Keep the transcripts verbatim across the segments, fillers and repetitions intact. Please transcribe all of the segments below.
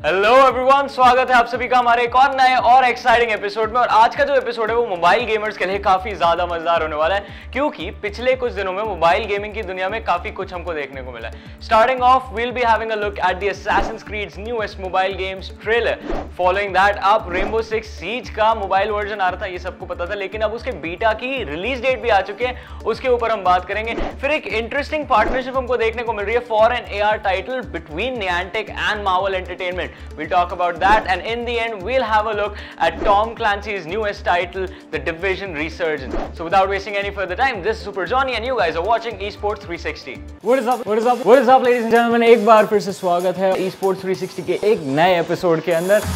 Hello everyone, स्वागत है आप सभी का हमारे एक और नए और एक्साइटिंग एपिसोड में। और आज का जो एपिसोड है वो मोबाइल गेमर्स के लिए काफी ज्यादा मजेदार होने वाला है, क्योंकि पिछले कुछ दिनों में मोबाइल गेमिंग की दुनिया में काफी कुछ हमको देखने को मिला है। Starting off we'll be having a look at the Assassin's Creed newest mobile games trailer. Following that अब रेनबो सिक्स सीज का मोबाइल वर्जन आ रहा था, ये सबको पता था, लेकिन अब उसके बीटा की रिलीज डेट भी आ चुकी है, उसके ऊपर हम बात करेंगे। फिर एक इंटरेस्टिंग पार्टनरशिप हमको देखने को मिल रही है for an AR title between Niantic and Marvel Entertainment. We'll talk about that, and in the end we'll have a look at Tom Clancy's newest title, The Division Resurgence. So without wasting any further time, this is Super Johnny and you guys are watching eSports three sixty. What is up? What is up? What is up, ladies and gentlemen? एक बार फिर से स्वागत है eSports three sixty के एक नए episode के अंदर।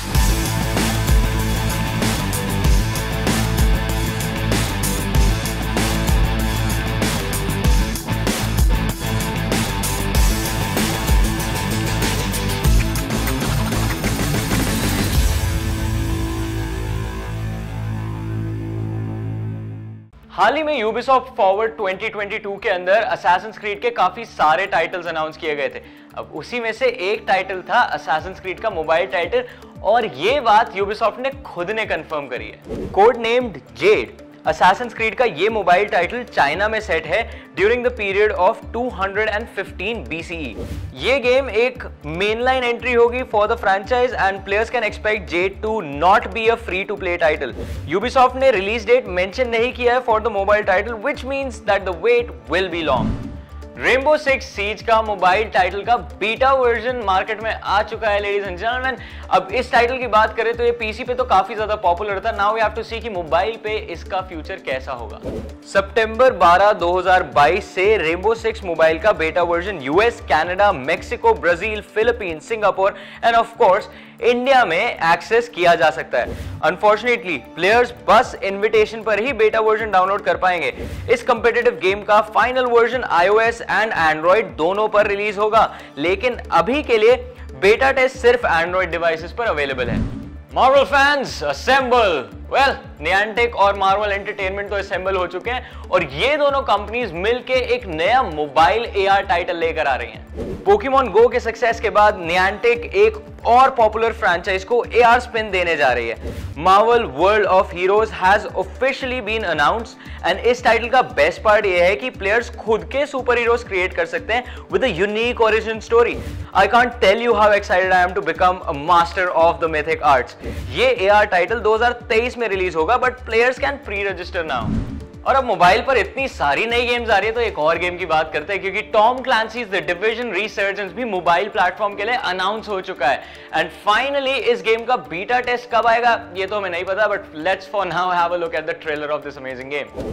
हाल ही में Ubisoft Forward twenty twenty-two के अंदर Assassin's Creed के काफी सारे टाइटल्स अनाउंस किए गए थे। अब उसी में से एक टाइटल था Assassin's Creed का मोबाइल टाइटल, और ये बात Ubisoft ने खुद ने कंफर्म करी है। Code named Z, Assassin's Creed का ये मोबाइल टाइटल चाइना में सेट है during the period of two fifteen B C E। ये गेम एक मेनलाइन एंट्री होगी for the franchise and players can expect जेड to not be a free to play title. Ubisoft ने release date mention नहीं किया है for the mobile title, which means that the wait will be long. Rainbow Six Siege का mobile title का beta version market में आ चुका है लेडीज एंड जेंटलमैन। अब इस टाइटल की बात करें तो ये पीसी पे तो काफी ज्यादा पॉपुलर था। Now we have to see कि मोबाइल पे इसका फ्यूचर कैसा होगा। सितंबर बारह दो हज़ार बाईस से रेनबो सिक्स मोबाइल का beta version US, Canada, Mexico, Brazil, Philippine, Singapore and of course India में एक्सेस किया जा सकता है। अनफॉर्चुनेटली प्लेयर्स बस इनविटेशन पर ही बेटा वर्जन डाउनलोड कर पाएंगे। इस कॉम्पिटिटिव गेम का final version iOS and android दोनों पर रिलीज होगा, लेकिन अभी के लिए बेटा टेस्ट सिर्फ एंड्रॉइड डिवाइसेस पर अवेलेबल है। Marvel fans assemble. Well, Niantic और मार्वल एंटरटेनमेंट तो असेंबल हो चुके हैं और ये दोनों कंपनीज मिलके एक नया मोबाइल एआर टाइटल लेकर आ रही हैं। पोकेमॉन गो के सक्सेस के बाद नियांटिक एक और पॉपुलर फ्रैंचाइज को एआर स्पिन देने जा रही है। Marvel world of heroes has officially been announced and इस टाइटल का बेस्ट पार्ट ये है कि प्लेयर्स खुद के सुपर हीरोज क्रिएट कर सकते हैं with a unique origin story. I can't tell you how excited I am to become a master of the mythic arts. ये एआर टाइटल दो हज़ार तेईस में रिलीज होगा, but players can pre register now. और अब मोबाइल पर इतनी सारी नई गेम्स आ रही है तो एक और गेम की बात करते हैं, क्योंकि Tom Clancy's the division resurgence भी मोबाइल प्लेटफॉर्म के लिए अनाउंस हो चुका है। एंड फाइनली इस गेम का बीटा टेस्ट कब आएगा ये तो हमें नहीं पता, but let's for now have a look at the trailer of this amazing game.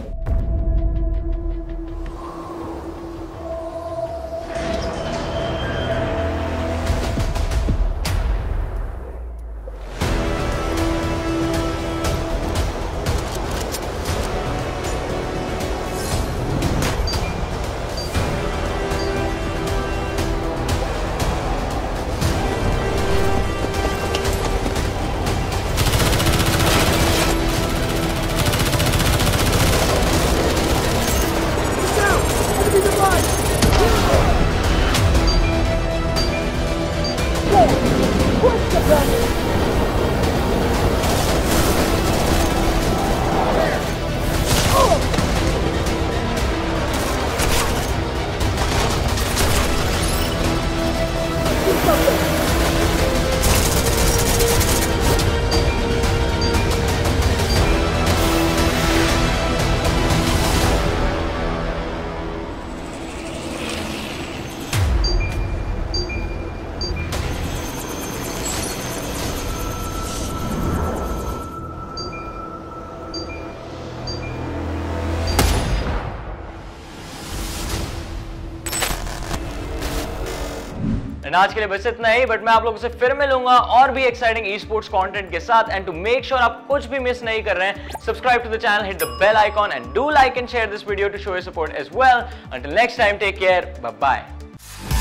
आज के लिए बस इतना ही, बट मैं आप लोगों से फिर मिलूंगा और भी एक्साइटिंग ई स्पोर्ट्स कंटेंट के साथ। एंड टू मेक श्योर आप कुछ भी मिस नहीं कर रहे हैं, subscribe to the channel, hit the bell icon and do like and share this video to show your support as well. Until next time, take care, bye bye.